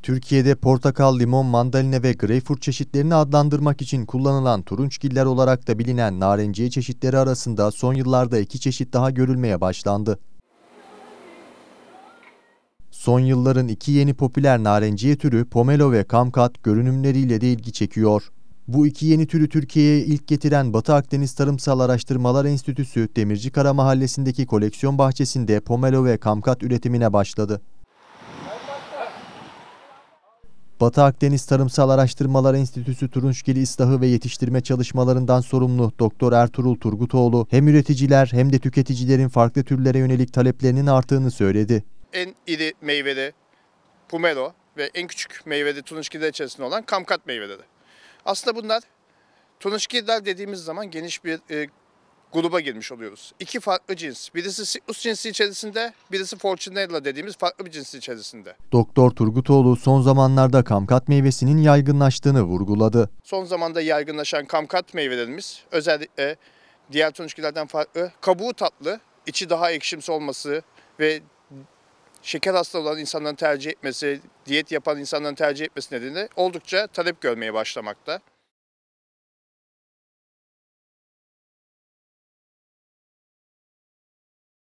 Türkiye'de portakal, limon, mandalina ve greyfurt çeşitlerini adlandırmak için kullanılan turunçgiller olarak da bilinen narenciye çeşitleri arasında son yıllarda iki çeşit daha görülmeye başlandı. Son yılların iki yeni popüler narenciye türü pomelo ve kamkat görünümleriyle de ilgi çekiyor. Bu iki yeni türü Türkiye'ye ilk getiren Batı Akdeniz Tarımsal Araştırmalar Enstitüsü, Demircikara Mahallesi'ndeki koleksiyon bahçesinde pomelo ve kamkat üretimine başladı. Batı Akdeniz Tarımsal Araştırmalar Enstitüsü turunçgil ıslahı ve yetiştirme çalışmalarından sorumlu Doktor Ertuğrul Turgutoğlu hem üreticiler hem de tüketicilerin farklı türlere yönelik taleplerinin arttığını söyledi. En iri meyveli pomelo ve en küçük meyveli turunçgiller içerisinde olan kamkat meyveleri. Aslında bunlar turunçgiller dediğimiz zaman geniş bir gruba girmiş oluyoruz. İki farklı cins. Birisi Citrus cinsi içerisinde, birisi Fortunella dediğimiz farklı bir cins içerisinde. Doktor Turgutoğlu son zamanlarda kamkat meyvesinin yaygınlaştığını vurguladı. Son zamanda yaygınlaşan kamkat meyvelerimiz özellikle diğer turunçgillerden farklı, kabuğu tatlı, içi daha ekşimsi olması ve şeker hastalığı olan insanların tercih etmesi, diyet yapan insanların tercih etmesi nedeniyle oldukça talep görmeye başlamakta.